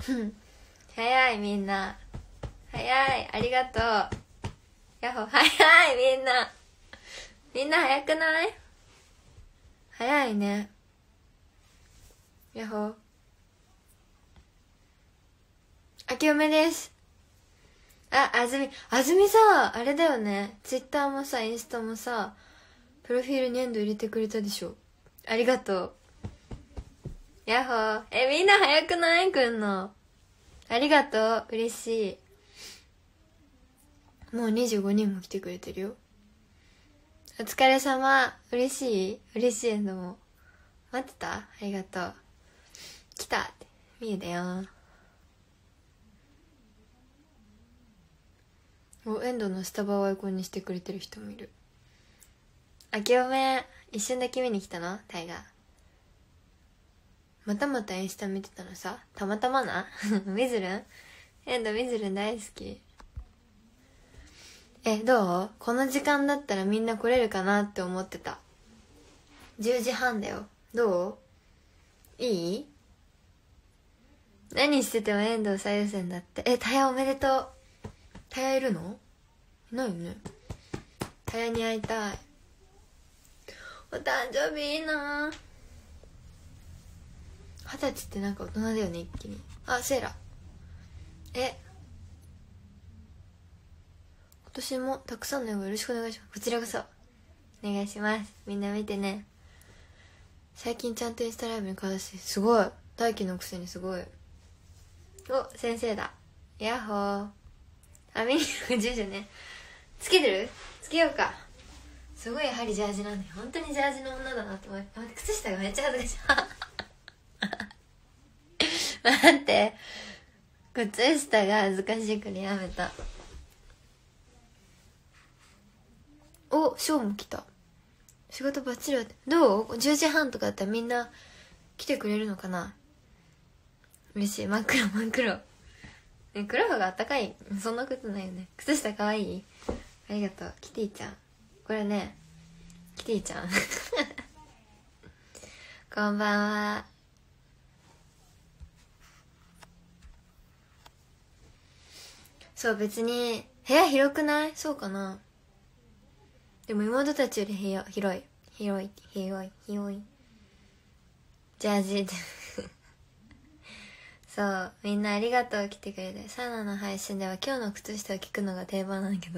早いみんな、早い、ありがとう。ヤッホー、早いみんな、みんな早くない？早いね。ヤッホー。あきおめです。あずみさ、あれだよね、ツイッターもさインスタもさプロフィールにエンド入れてくれたでしょ。ありがとう。ヤッホー。みんな早くない？来んのありがとう、嬉しい。もう25人も来てくれてるよ。お疲れ様。嬉しいエンドも待ってた。ありがとう。来たってみゆだよ。エンドのスタバをアイコンにしてくれてる人もいる。あきおめ、一瞬だけ見に来たのタイガー。またインスタ見てたのさ、たまたまな。みずるん、エンドみずるん大好き。どう？この時間だったらみんな来れるかなって思ってた。10時半だよ。どう？いい？何してても遠藤最優先だって。タヤおめでとう。タヤいるの？いないよね。タヤに会いたい。お誕生日いいな。20歳ってなんか大人だよね、一気に。あ、セイラ。今年もたくさんの応援よろしくお願いします。こちらこそお願いします。みんな見てね。最近ちゃんとインスタライブに顔出して、すごい大輝のくせにすごい。お、先生だ。ヤッホー。ミニのジュジュね。つけてる？つけようか。すごいやはりジャージなんだよ。本当にジャージの女だなって思って。待って、靴下がめっちゃ恥ずかしい。待って、靴下が恥ずかしくてやめた。お、ショーも来た。仕事バッチリだって。どう？ 10 時半とかだったらみんな来てくれるのかな。嬉しい。真っ黒。黒方があったかい。そんなことないよね。靴下かわいい？ありがとう。キティちゃん。これね、キティちゃん。こんばんは。そう、別に部屋広くない？そうかな。でも妹たちより部屋広い。ジャージ。そう、みんなありがとう来てくれて。サナの配信では今日の靴下を聞くのが定番なんだけど。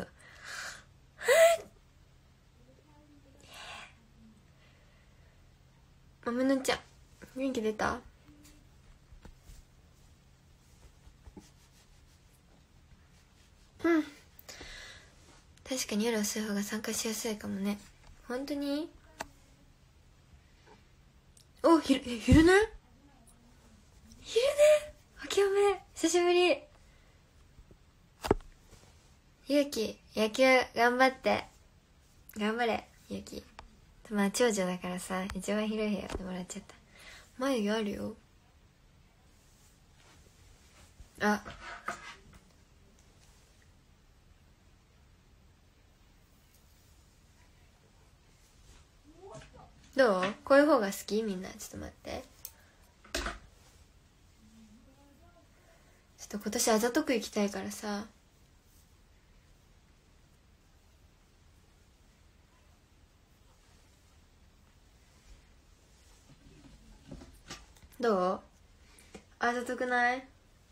むのちゃん、元気出た？うん。確かに夜遅い方が参加しやすいかもね。本当に？お、昼寝？あきおめ、久しぶり。ゆうき、野球頑張って。頑張れ、ゆうき。まあ長女だからさ、一番広い部屋でもらっちゃった。眉毛あるよ。あ、どう？こういう方が好き？みんなちょっと待って。ちょっと今年あざとく行きたいからさ。どう？あざとくない？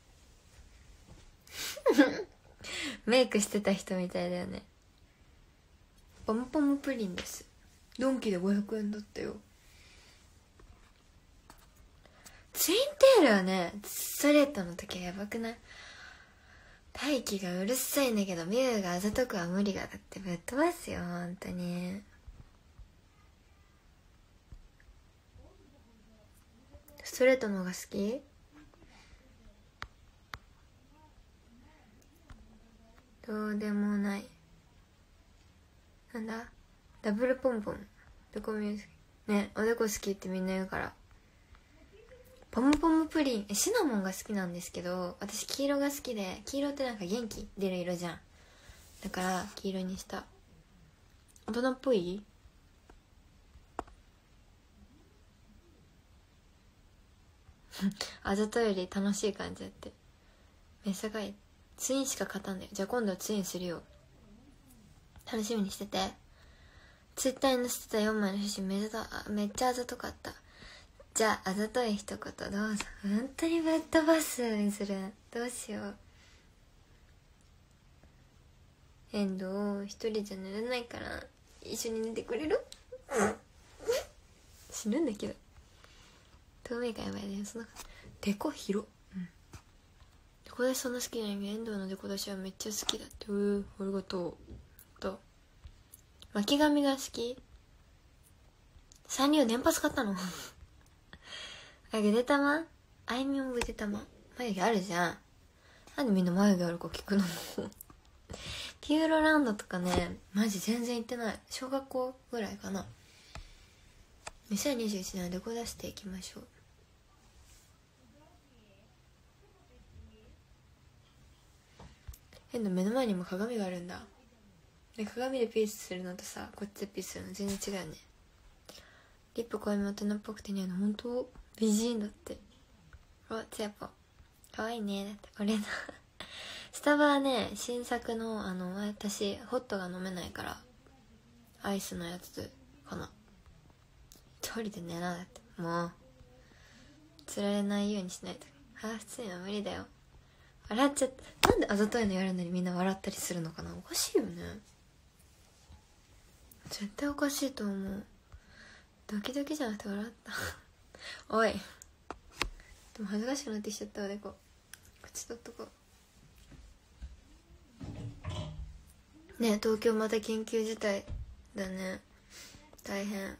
メイクしてた人みたいだよね。ポムポムプリンです。ドンキで500円だったよ。ツインテールはね、ストレートの時はやばくない？大輝がうるさいんだけど、ミュウがあざとくは無理が。だってぶっ飛ばすよ、ほんとに。ストレートの方が好き？どうでもない。なんだ？ダブルポンポン。どこ見る？ね、おでこ好きってみんな言うから。ポムポムプリン、シナモンが好きなんですけど、私黄色が好きで、黄色ってなんか元気出る色じゃん。だから黄色にした。大人っぽい？ あざとより楽しい感じやって。めっちゃかい。ツインしか勝たんだよ。じゃあ今度はツインするよ。楽しみにしてて。ツイッターに載せてた4枚の写真めっちゃあざとかった。じゃああざとい一言どうぞ。本当にぶっ飛ばすにする。どうしよう。遠藤一人じゃ寝れないから一緒に寝てくれる？死ぬんだけど。透明感やばいね。そんなデコ広。デコ出しそんな好きじゃないけど遠藤のデコ出しはめっちゃ好きだって。ありがとう。と巻き髪が好き。サンリオ年パス買ったの。ぐでたま、あいみもぐでたま眉毛あるじゃん。なんでみんな眉毛あるか聞くの？ピューロランドとかね、マジ全然行ってない。小学校ぐらいかな。2021年はデコ出していきましょう。変な目の前にも鏡があるんだ。で鏡でピースするのとさ、こっちでピースするの全然違うよね。リップ濃いめ大人っぽくて似合うの。本当美人だって。つやぽかわいいね。だって俺のスタバはね、新作の私ホットが飲めないからアイスのやつかな。一人で寝な。だってもう釣られないようにしないと。普通には無理だよ。笑っちゃった。なんであざといのやるのにみんな笑ったりするのかな。おかしいよね。絶対おかしいと思う。ドキドキじゃなくて笑ったおい、でも恥ずかしくなってきちゃったわ。でこっち取っとこうね。東京また緊急事態だね。大変。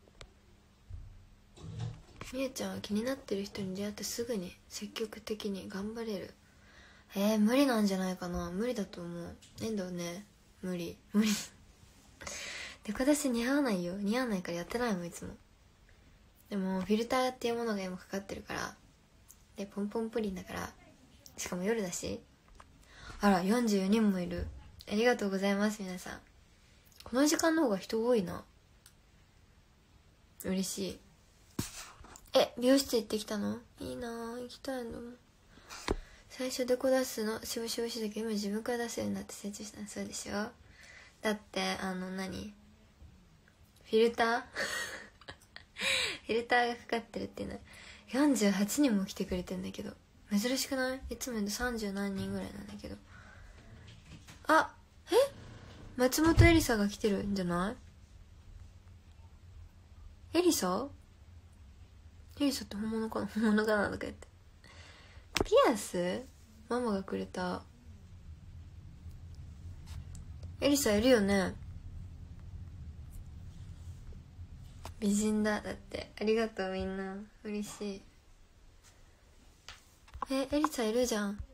みゆちゃんは気になってる人に出会ってすぐに積極的に頑張れる。無理なんじゃないかな。無理だと思う。遠藤ね、無理デコ出し似合わないよ。似合わないからやってないもんいつも。でもフィルターっていうものが今かかってるから。でポンポンプリンだから、しかも夜だし。あら44人もいる。ありがとうございます皆さん。この時間の方が人多いな。嬉しい。美容室行ってきたの？いいなぁ、行きたいの。最初デコ出すのしぶしぶしだけど今自分から出せるようになって成長したの。そうでしょ。だって何フィルターフィルターがかかってるっていうのは48人も来てくれてんだけど珍しくない？いつもで30何人ぐらいなんだけど。松本エリサが来てるんじゃない？エリサって本物かな？本物かなとか言って。ピアス？ママがくれた。エリサいるよね。美人だ。だってありがとうみんな。嬉しい。エリサいるじゃん。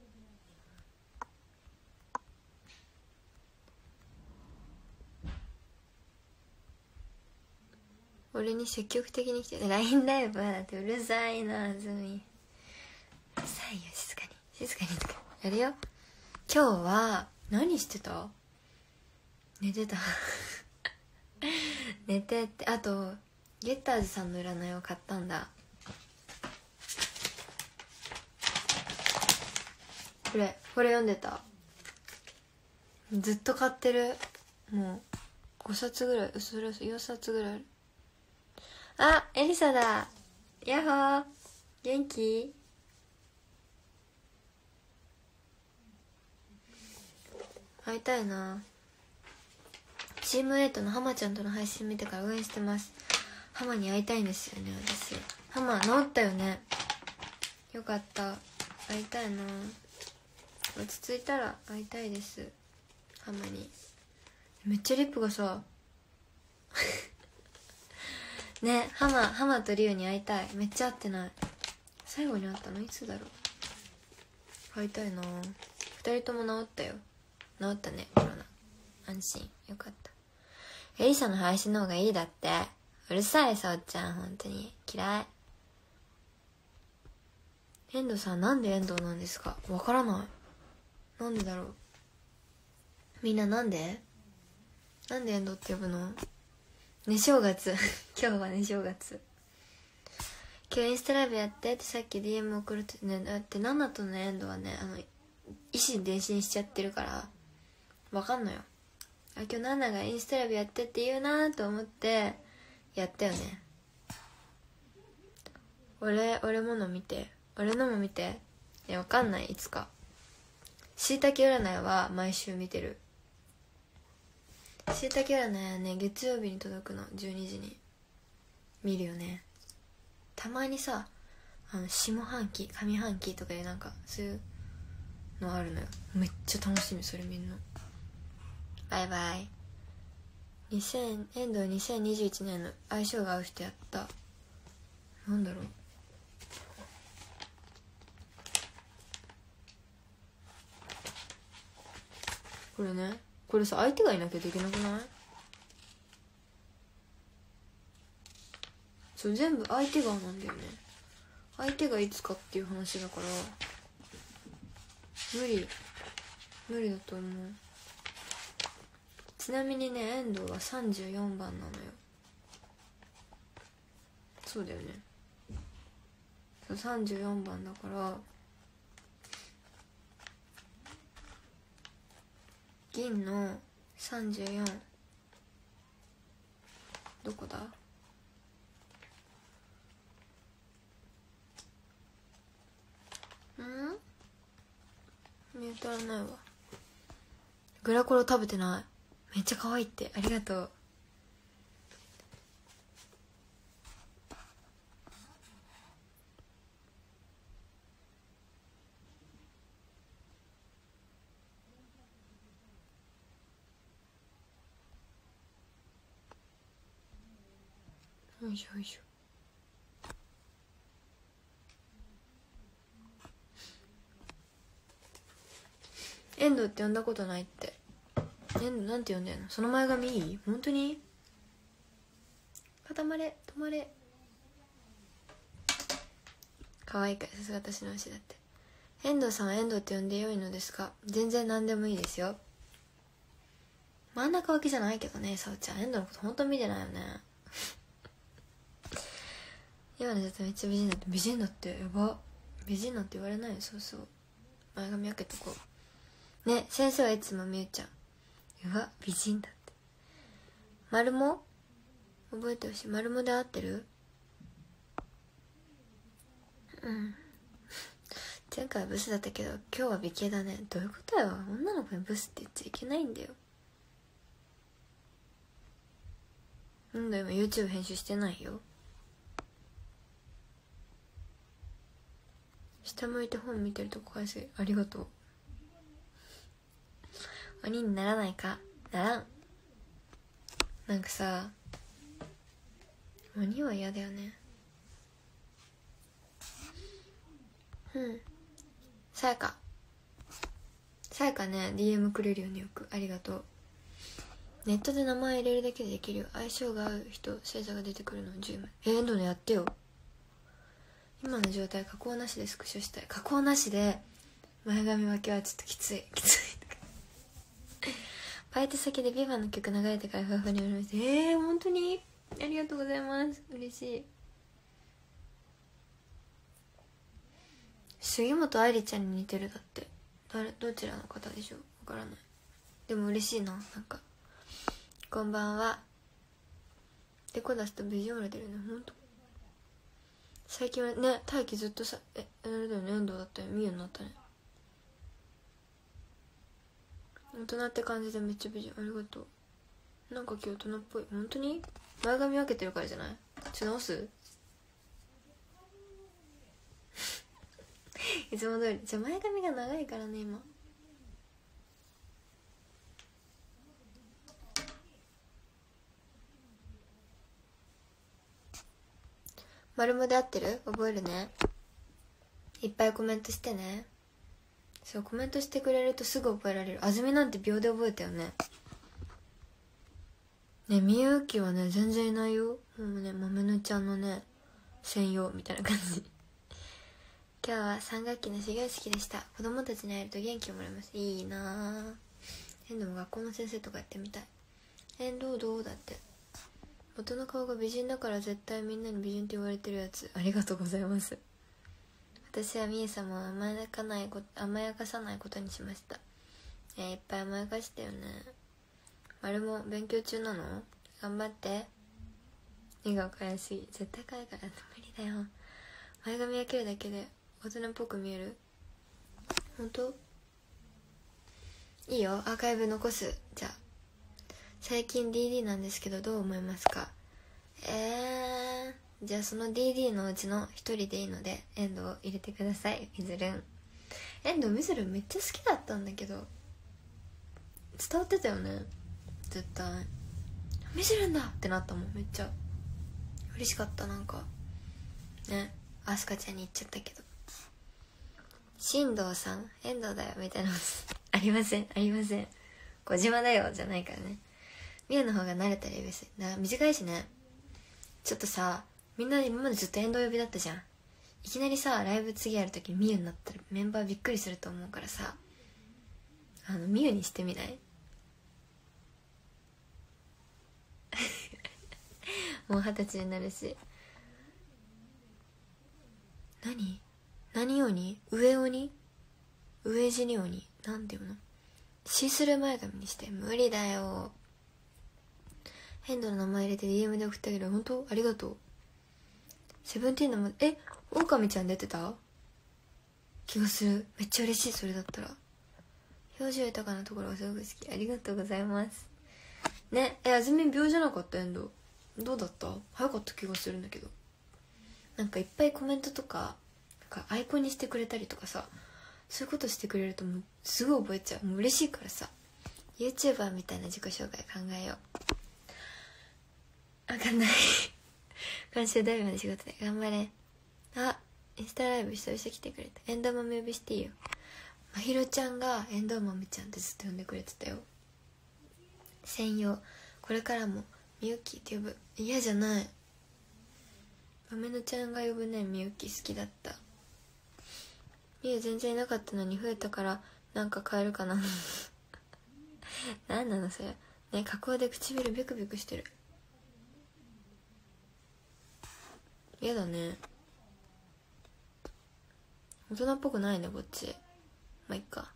俺に積極的に来て LINE ライブだってうるさいな。あずみうるさいよ。静かにとかやるよ。今日は何してた？寝てた寝てって。あとゲッターズさんの占いを買ったんだ。これ読んでた。ずっと買ってる。もう5冊ぐらい、それ4冊ぐらいある。エリサだ。ヤッホー。元気？会いたいな。チーム8のハマちゃんとの配信見てから応援してます。ハマに会いたいんですよね私。ハマ治ったよね。よかった。会いたいな。落ち着いたら会いたいです。ハマに。めっちゃリップがさね。ハマとリュウに会いたい。めっちゃ会ってない。最後に会ったのいつだろう。会いたいな。2人とも治ったよ。治ったねコロナ。安心。よかった。エリサの配信の方がいいだって。うるさいさおちゃん。本当に嫌い。遠藤さんなんで遠藤なんですか？わからない。なんでだろう。みんななんで遠藤って呼ぶの？ね正月今日はね正月。 今日インスタライブやってってさっき DM 送るってね。だってナナとのエンドはね意思伝心しちゃってるからわかんのよ。今日ナナがインスタライブやってって言うなと思ってやったよね。俺もの見て、俺のも見て。いやわかんない、いつか。しいたけ占いは毎週見てる。しいたけ占いはね月曜日に届くの、12時に見るよね。たまにさ下半期上半期とかでなんかそういうのあるのよ。めっちゃ楽しみそれ見んの。バイバイ。遠藤2021年の相性が合う人やった。なんだろう、これね。これさ相手がいなきゃできなくない？そう全部相手がなんだよね。相手がいつかっていう話だから無理だと思う。ちなみにね遠藤は34番なのよ。そうだよね。そう34番だから銀の34どこだ？見当たらないわ。グラコロ食べてない。めっちゃ可愛いって。ありがとう。よいしょよいしょ。遠藤って呼んだことないって。遠藤なんて呼んでんの？その前髪いい？本当に？固まれ止まれ。可愛いからさすが私の推しだって。遠藤さんは遠藤って呼んで良いのですか？全然何でもいいですよ。真ん中分けじゃないけどね。さおちゃん遠藤のこと本当見てないよね。今のだってめっちゃ美人だって。美人だってやば。美人なんて言われないよ。そうそう、前髪開けとこうね。先生はいつもみゆちゃんうわ美人だって。丸も覚えてほしい。丸もで合ってる？前回はブスだったけど今日は美形だね。どういうことよ。女の子にブスって言っちゃいけないんだよ。なんだ今 YouTube 編集してないよ。下向いて本見てるとこ返せ。ありがとう。鬼にならないか？ならん。なんかさ鬼は嫌だよね。さやかね DM くれるよねよく。ありがとう。ネットで名前入れるだけでできるよ。相性が合う人星座が出てくるの10枚。遠藤のやってよ。今の状態加工なしでスクショしたい。加工なしで前髪分けはちょっときついバイト先でビバの曲流れてからふわふわになりました。本当にありがとうございます。嬉しい。杉本愛里ちゃんに似てるだって。どちらの方でしょう？わからない。でも嬉しいな。なんかこんばんは。デコ出すとビジュアル出るね。ほんと最近はね大輝ずっとさあれだよね。遠藤だったよ。ミユになったね。大人って感じでめっちゃ美人。ありがとう。なんか今日大人っぽい。本当に前髪分けてるからじゃない？直すいつも通り。前髪が長いからね今。丸もで合ってる？覚えるね。いっぱいコメントしてね。そうコメントしてくれるとすぐ覚えられる。あずみなんて秒で覚えたよね。ねみゆきはね全然いないよ。もうねまめぬちゃんのね専用みたいな感じ今日は3学期の始業式でした。子供たちに会えると元気をもらいます。いいなぁ。遠藤も学校の先生とかやってみたい。遠藤どうだって元の顔が美人だから絶対みんなに美人って言われてるやつ。ありがとうございます。私はみえ様を甘やかさないことにしました。いっぱい甘やかしたよね。丸も勉強中なの？頑張って。笑顔かやすい。絶対かいから無理だよ。前髪焼けるだけで大人っぽく見える？本当？いいよ、アーカイブ残す。じゃあ最近 DD なんですけどどう思いますか？じゃあその DD のうちの一人でいいので遠藤を入れてください。みずるん。遠藤みずるんめっちゃ好きだったんだけど伝わってたよね。絶対みずるんだってなったもん。めっちゃ嬉しかった。なんかね、アスカちゃんに言っちゃったけど、新藤さん遠藤だよみたいなありません、ありません。小島だよじゃないからね。みゆの方が慣れたらいいです。短いしね。ちょっとさ、みんな今までずっと遠藤呼びだったじゃん。いきなりさライブ次やるときみゆになったらメンバーびっくりすると思うからさ、みゆにしてみない？もう20歳になるし。何鬼？上鬼？上地に鬼？なんていうの？シースルー前髪にして。無理だよ。変動の名前入れて DM で送ってあげる。本当？ありがとう。セブンティーンのもオオカミちゃん出てた気がする。めっちゃ嬉しい。それだったら表情豊かなところがすごく好き。ありがとうございますね。あずみん秒じゃなかった？遠藤どうだった？早かった気がするんだけど。なんかいっぱいコメントとかアイコンにしてくれたりとかさ、そういうことしてくれるともうすぐ覚えちゃう。もう嬉しいからさ、 YouTuber みたいな自己紹介考えよう。わかんない今週土曜日まで仕事で頑張れ。インスタライブ久々来てくれた。エンドマメ呼びしていいよ。まひろちゃんがエンドマメちゃんってずっと呼んでくれてたよ。専用。これからもみゆきって呼ぶ。嫌じゃない。まめのちゃんが呼ぶね。みゆき好きだった。みゆ全然いなかったのに増えたからなんか変えるかななんなのそれね。加工で唇ビクビクしてる。嫌だね。大人っぽくないねこっち。まあいっか。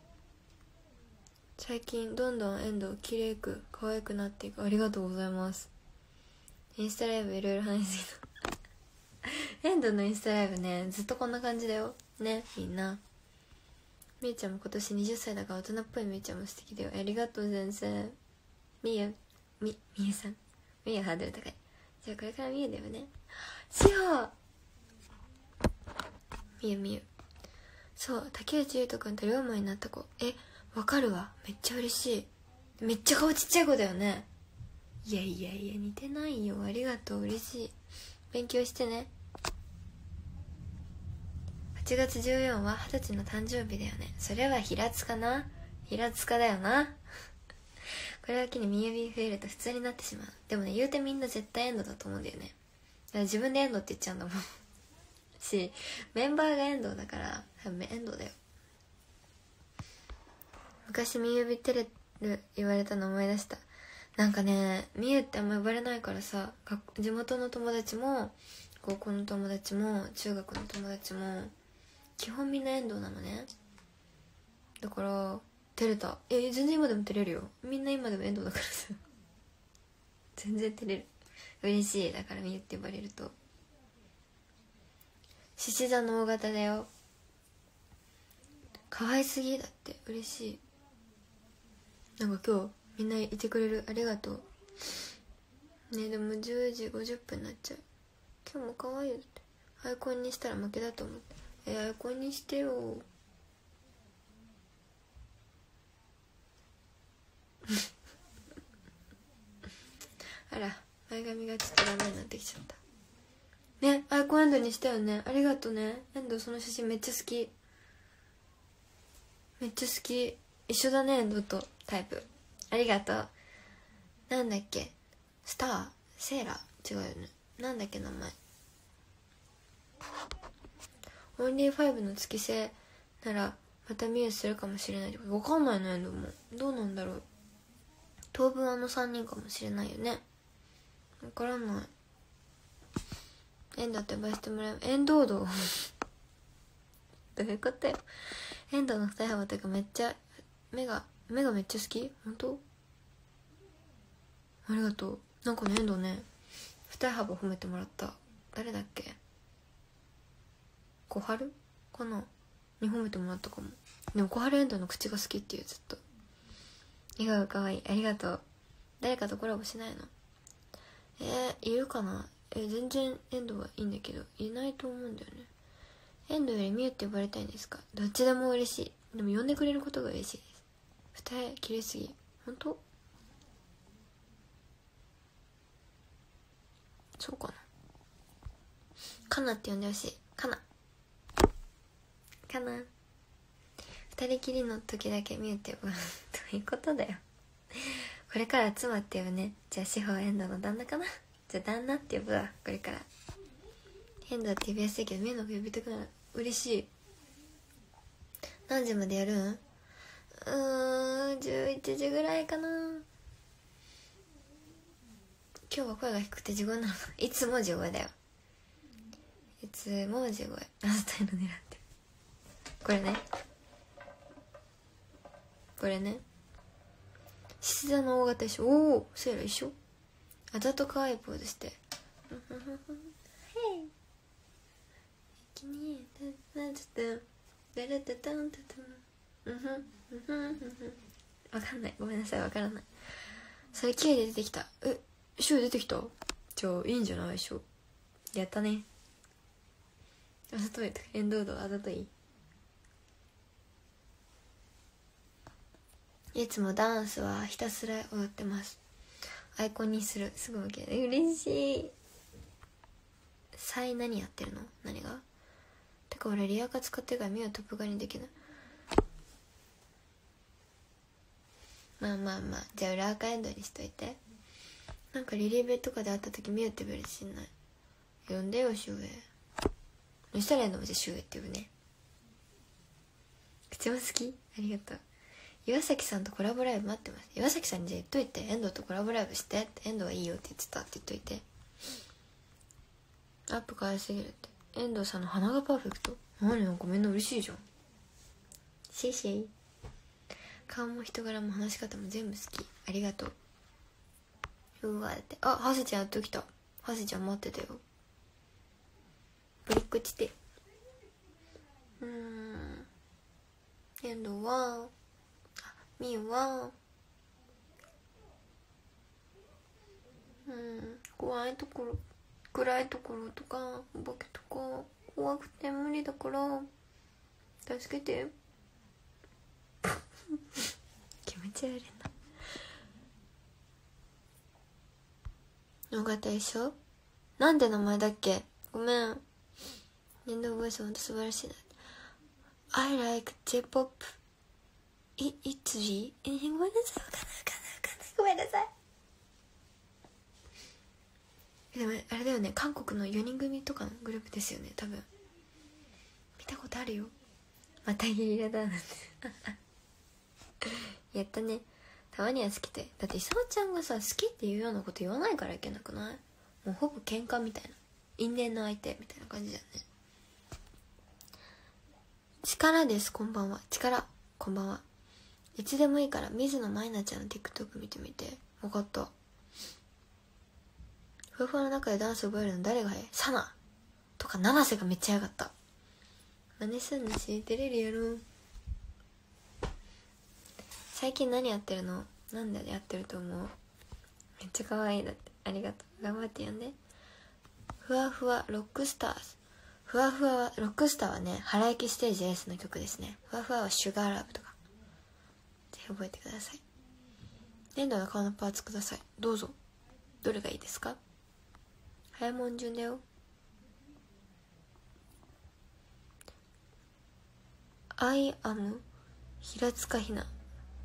最近どんどん遠藤きれいく可愛くなっていく。ありがとうございます。インスタライブいろいろ話しすぎた遠藤のインスタライブねずっとこんな感じだよね。みんなみゆちゃんも今年20歳だから大人っぽいみゆちゃんも素敵だよ。ありがとう先生。みゆさん。みゆハードル高い。じゃあこれからみゆだよね。しよう。みゆそう竹内優斗くんと両思いになった子。わかるわ。めっちゃ嬉しい。めっちゃ顔ちっちゃい子だよね。いや似てないよ。ありがとう。嬉しい。勉強してね。8月14は20歳の誕生日だよね。それは平塚な。平塚だよなこれを機にみゆび増えると普通になってしまう。でもね言うてみんな絶対エンドだと思うんだよね。だから自分でエンドって言っちゃうんだもんしメンバーがエンドだから多分エンドだよ。昔みゆび照れる言われたの思い出した。なんかねみゆってあんま呼ばれないからさ、地元の友達も高校の友達も中学の友達も基本みんな遠藤なのね。だから照れた。全然今でも照れるよ。みんな今でも遠藤だからさ全然照れる。嬉しい。だからみゆって呼ばれると。獅子座の大型だよ。可愛すぎだって。嬉しい。なんか今日みんないてくれる。ありがとうね。でも10時50分になっちゃう。今日も可愛いよって。アイコンにしたら負けだと思って。アイコンにしてよあら前髪がちょっとダメになってきちゃったね。アイコンエンドにしたよね。ありがとうねエンド。その写真めっちゃ好き。めっちゃ好き。一緒だねエンドとタイプ。ありがとう。なんだっけスターセーラー違うよね。なんだっけ名前。オンリー5の月星ならまたミューするかもしれない。わかんないのエンドも。どうなんだろう。当分3人かもしれないよね。 分からない。エンドって呼ばせてもらう。エンドードどういうことよ。エンドの二重幅というかめっちゃ目がめっちゃ好き。本当ありがとう。なんかねエンドね二重幅褒めてもらった。誰だっけ、小春かなに褒めてもらったかも。でも小春エンドの口が好きっていう、ずっと笑顔かわいい。ありがとう。誰かとコラボしないの？いるかな。全然エンドはいいんだけどいないと思うんだよね。エンドよりミュウって呼ばれたいんですか？どっちでも嬉しい。でも呼んでくれることが嬉しいです。二重綺麗すぎ。本当？そうかな。かなって呼んでほしい。かなかな。二人きりの時だけミュウって呼ぶどういうことだよ。これから妻って呼ぶね。じゃあ志保エンドの旦那かな。じゃあ旦那って呼ぶわこれから。エンドって呼びやすいけどミュウの方が呼びたくなる。嬉しい。何時までやるん？11時ぐらいかな。今日は声が低くて地声なの。いつも地声だよ。いつも地声。あざといの狙ってる。これねこれね。獅子座の大型一緒。おおそうやら一緒。あざと可愛いポーズして。へい一気になんちゃったダラタタンタタン。わかんない。ごめんなさい。わからない。それ綺麗で出てきた。シュウ出てきた。じゃあいいんじゃない？シュウやったね。あざとい。エンドウドあざとい。いつもダンスはひたすら踊ってます。アイコンにする。すぐ分ける。嬉しい。何やってるの？何が？てか俺リアカ使ってるからミュウトップガにできない。まあじゃあ裏アカエンドにしといて。なんかリリベとかで会った時ミュウって呼べるしんない。呼んでよシュウエ。そしたらエンドもじゃあシュウエって呼ぶね。口も好き？ありがとう。岩崎さんとコラボライブ待ってます。岩崎さんにじゃあ言っといて。遠藤とコラボライブしてって。遠藤はいいよって言ってたって言っといて。アップ可愛すぎるって。遠藤さんの鼻がパーフェクト。何なんかみんな嬉しいじゃん。シェイシェイ。顔も人柄も話し方も全部好き。ありがとう。うわって。ハセちゃんやっときた。ハセちゃん待ってたよ。ブリックチテ。遠藤はみゆは怖いところ暗いところとかお化けとか怖くて無理だから助けて。気持ち悪いな。尾形一緒。なんで名前だっけ？ごめん。年度ボイスほんと素晴らしいな。I like J-POP。いつじ？ごめんなさい。わかんない。ごめんなさい。でもあれだよね。韓国の4人組とかのグループですよね。多分見たことあるよ。またゲリラだなんてやったね。たまには好きで。だって磯ちゃんがさ好きっていうようなこと言わないからいけなくない？もうほぼ喧嘩みたいな。因縁の相手みたいな感じだよね。力です。こんばんは。力こんばんは。いつでもいいから水野舞菜ちゃんの TikTok 見てみて。分かった。ふわふわの中でダンス覚えるの誰が早い？サナとか七瀬がめっちゃ早かった。真似すんのし照れるやろ。最近何やってるの？なんでやってると思う？めっちゃ可愛い。だってありがとう。頑張って読んで。ふわふわロックスターズ。ふわふわロックスターはね原駅ステージ S の曲ですね。ふわふわはシュガーラブとかぜひ覚えてください。粘土の顔のパーツください。どうぞ。どれがいいですか？早もん順だよ。I am 平塚ひな。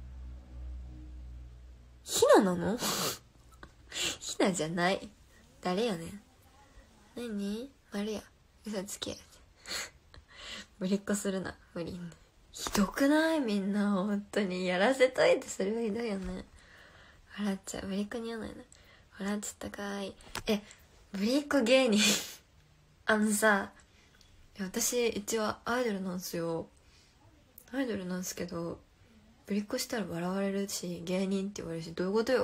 ひななの？ひなじゃない。誰やねん。何？丸や。嘘つけ。ぶりっこするな。無理。ひどくない？みんな本当にやらせといてそれはひどいよね。笑っちゃう。ぶりっこにやないな。 笑っちゃったかい。ぶりっ子芸人さ、私一応アイドルなんすよ。アイドルなんすけど、ぶりっ子したら笑われるし、芸人って言われるし、どういうことよ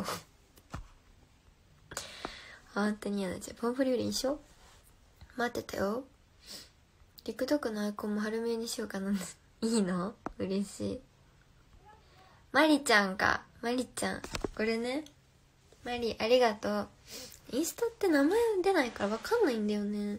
本当に嫌だ。じゃあポンプリより一緒待ってたよ。TikTok のアイコンも春見にしようかな。いいの？嬉しい。マリちゃんか。マリちゃん。これね。マリ、ありがとう。インスタって名前出ないからわかんないんだよね。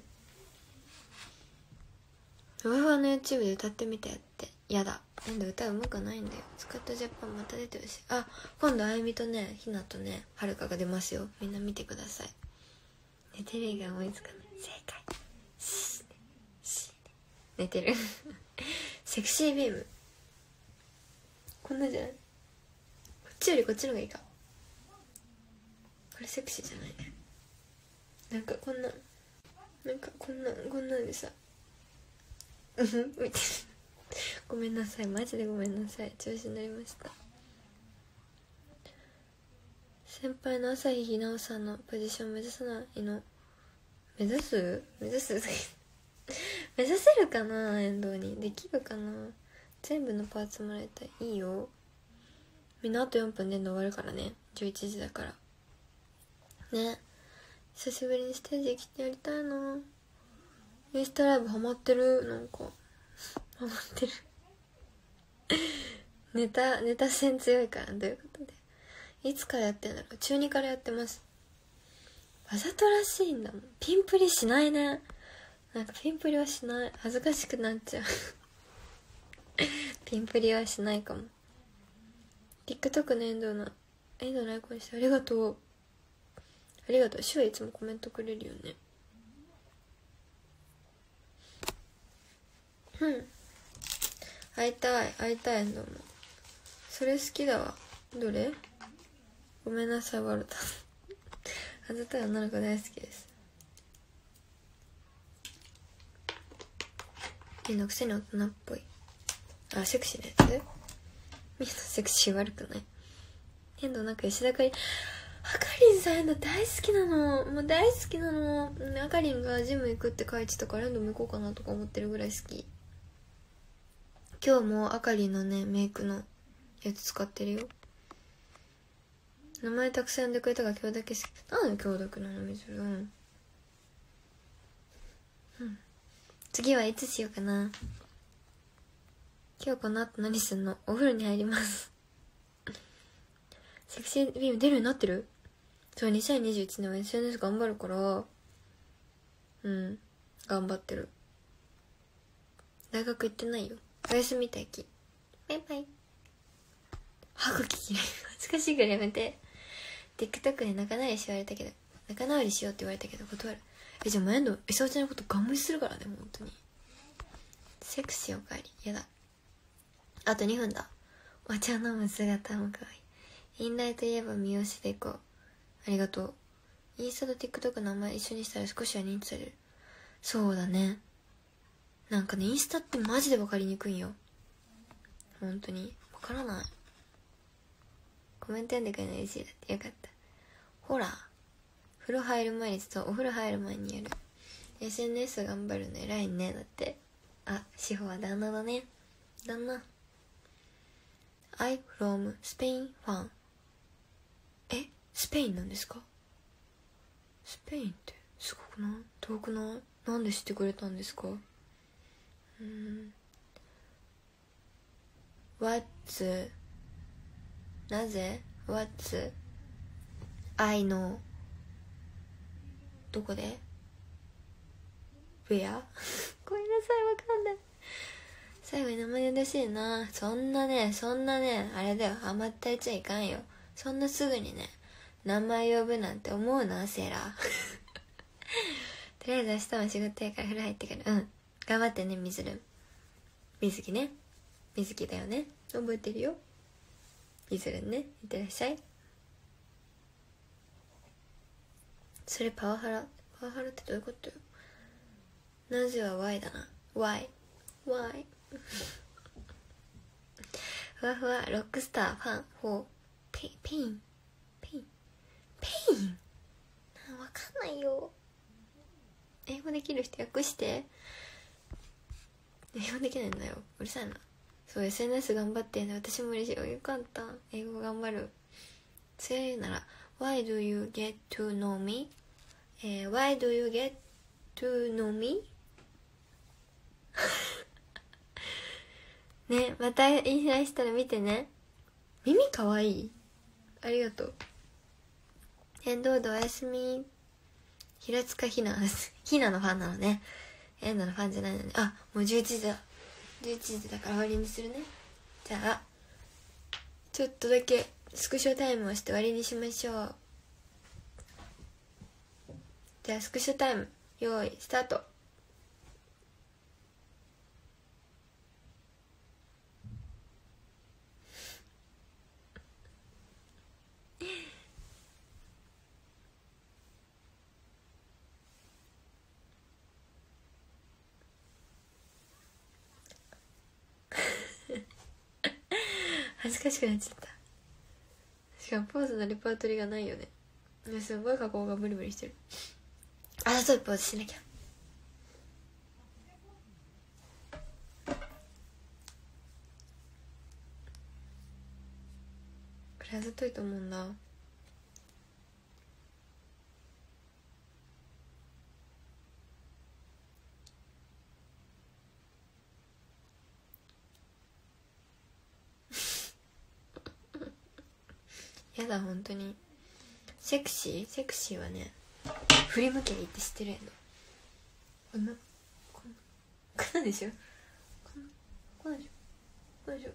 ふわふわの YouTube で歌ってみてって。やだ。なんで歌うまくないんだよ。スカットジャパンまた出てるし。あ、今度あゆみとね、ひなとね、はるかが出ますよ。みんな見てください。寝てる以外思いつかない。正解。寝てるセクシービーム。こんなじゃない？こっちよりこっちの方がいいか。これセクシーじゃないね。なんかこんなでさ見てごめんなさい、マジでごめんなさい。調子になりました。先輩の朝日ひなおさんのポジション目指さないの？目指す目指せるかな。遠藤にできるかな。全部のパーツもらえたらいいよ。みんなあと4分で終わるからね。11時だからね。久しぶりにステージ来てやりたいな。インスタライブハマってる。なんかハマってるネタ線強いから。ということで、いつからやってんだろう。中2からやってます。わざとらしいんだもん。ピンプリしないね。なんかピンプリはしない。恥ずかしくなっちゃうピンプリはしないかも。 TikTok のエンドのアイコンしてありがとう。ありがとう。シュウいつもコメントくれるよね。会いたいエンドも。それ好きだわ。どれ？ごめんなさい、ワルタあざとい女の子大好きです。みんなくせに大人っぽい。あ、セクシーなやつ？みんなセクシー悪くない。エンドなんか吉田かりん、あかりんさんエンド大好きなの。もう大好きなの。あかりんがジム行くって書いてたからエンドも行こうかなとか思ってるぐらい好き。今日もあかりんのねメイクのやつ使ってるよ。名前たくさん呼んでくれたから今日だけ好き。なんで今日だけなのみずるん。次はいつしようかな。今日この後何すんの？お風呂に入りますセクシービーム出るようになってる？そう、2021年は SNS 頑張るから、頑張ってる。大学行ってないよ。おやすみたいき。バイバイ。歯茎嫌い。恥ずかしいからやめて。TikTok で仲直りし言われたけど、仲直りしようって言われたけど断る。じゃあもうエンド、イサオちゃんのことガン無視するからね、本当に。セクシーおかわり。やだ。あと2分だ。お茶飲む姿も可愛い。インライといえば三好でいこう。ありがとう。インスタと TikTok の名前一緒にしたら少しは認知される。そうだね。なんかね、インスタってマジで分かりにくいんよ。本当に。分からない。コメント読んでくれるの嬉しい。だってよかった。ほら。風呂入る前に、お風呂入る前にやる。SNS 頑張るの偉いね。だって。あ、志保は旦那だね。旦那。I from Spain fan。スペインなんですか？スペインってすごくない？遠くない？なんで知ってくれたんですか？What's なぜ What's I know どこで Where ごめんなさい、わかんない。最後に名前呼んでほしいな。そんなねあれだよ、甘ったれちゃいかんよ。そんなすぐにね名前呼ぶなんて思うな、セーラーとりあえず明日も仕事やから風呂入ってから頑張ってね、みずるん。水木ね、水木だよね、覚えてるよ。みずるんね、いってらっしゃい。それパワハラってどういうことよ。なぜは Y だな。 Y ふわふわロックスターファン4ピンわかんないよ。英語できる人訳して。英語できないんだよ、うるさいな。そう SNS 頑張ってんで私も嬉しい。よかった、英語頑張る。そういうなら Why do you get to know me? Why do you get to know me? ね、またインスタしたら見てね。耳かわいい、ありがとう。どうぞおやすみ。平塚ひなひなのファンなのね。エンドのファンじゃないのに。あ、もう11時だ。11時だから終わりにするね。じゃあちょっとだけスクショタイムをして終わりにしましょう。じゃあスクショタイム用意スタート。恥ずかしくなっちゃった。しかもポーズのレパートリーがないよね。すごい加工がブリブリしてる。あざといポーズしなきゃ。これあざといと思うんだ。やだ本当に。セクシーはね、振り向けばいいって知ってるやんの。こんなんでしょ、こんなんでしょ、これで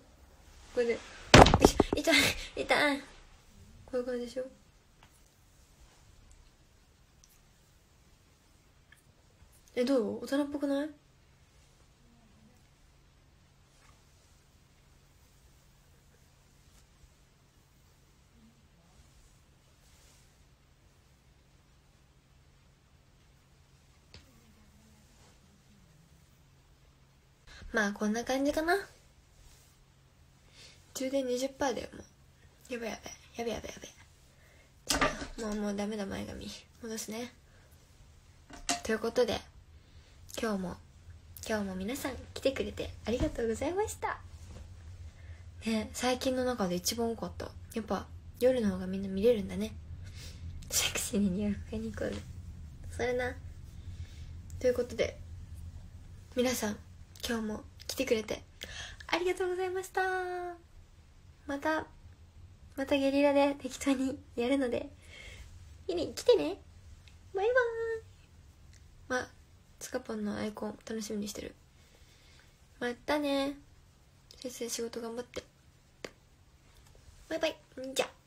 痛いこういう感じでしょ。どう、大人っぽくない？まあこんな感じかな。充電 20% だよ。もうやべもうダメだ、前髪戻すね。ということで今日も皆さん来てくれてありがとうございましたね。最近の中で一番多かった。やっぱ夜の方がみんな見れるんだね。セクシーに似合う服にこうそれな。ということで皆さん今日も来てくれてありがとうございました。またゲリラで適当にやるので見に来てね。バイバーイ。まあスカポンのアイコン楽しみにしてる。またね。先生仕事頑張って。バイバイ。じゃあ。